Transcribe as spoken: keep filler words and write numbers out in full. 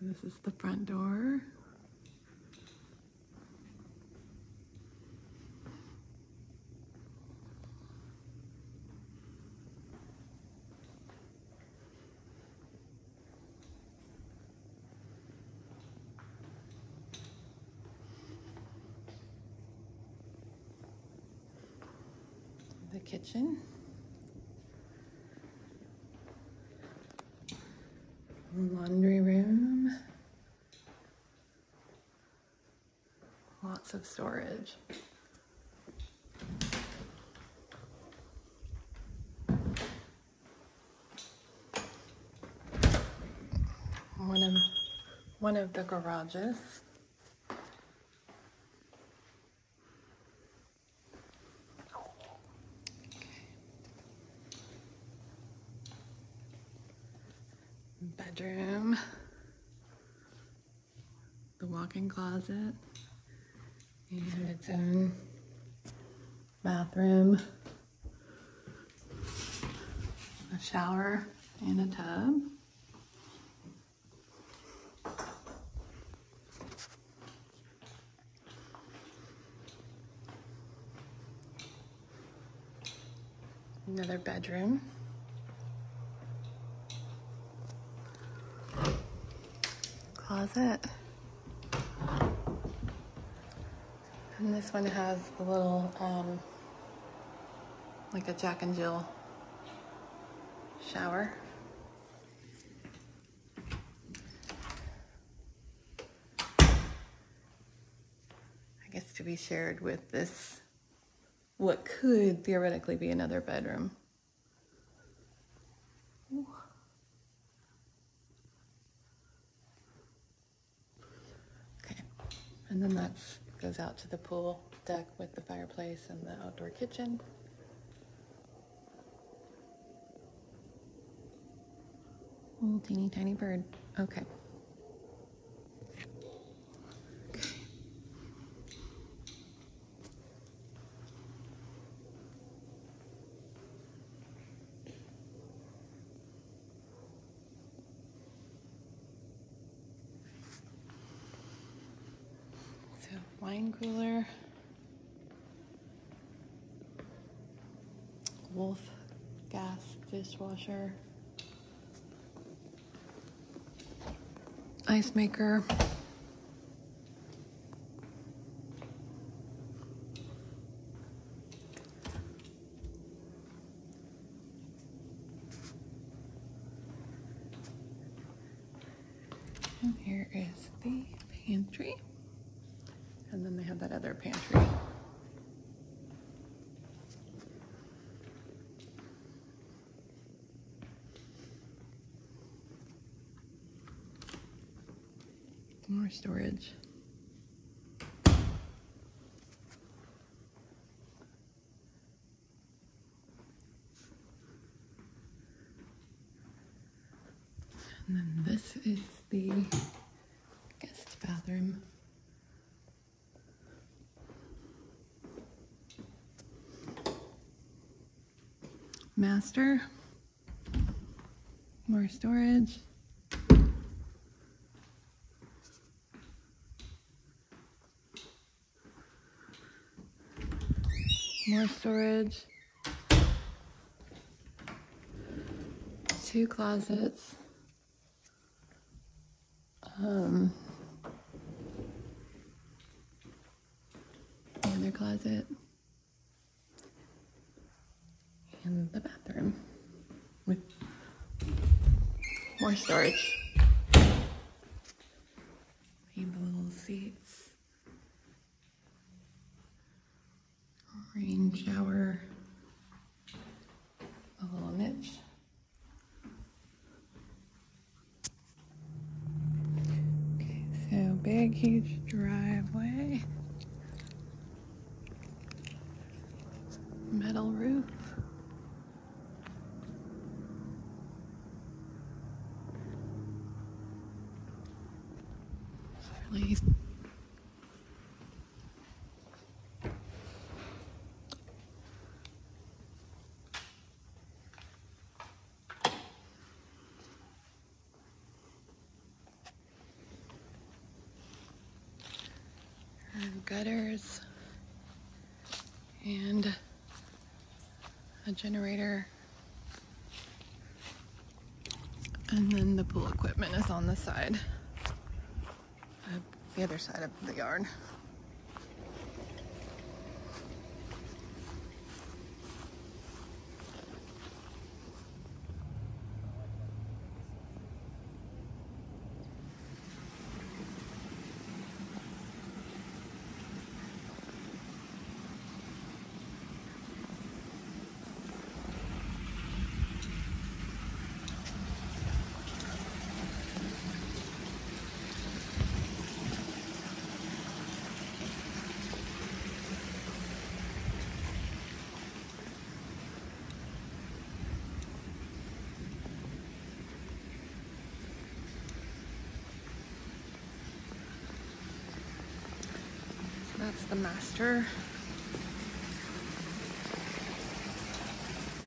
This is the front door. The kitchen. Laundry room. Lots of storage. One of one of the garages. Bedroom, the walk-in closet, and its own bathroom, a shower, and a tub. Another bedroom. Closet. And this one has the little, um, like a Jack and Jill shower. I guess to be shared with this, what could theoretically be another bedroom. Ooh. And then that goes out to the pool deck with the fireplace and the outdoor kitchen. Oh, teeny tiny bird. Okay. Okay. So, wine cooler. Wolf gas dishwasher. Ice maker. And here is the pantry. And then they have that other pantry. More storage. And then this is the guest bathroom. Master. More storage. More storage. Two closets. Um, another closet. And the bathroom with more storage. Maybe the little seats. Rain shower. A little niche. Okay, so big, huge driveway. Metal roof. Really gutters and a generator. And then the pool equipment is on the side, uh, the other side of the yard. That's the master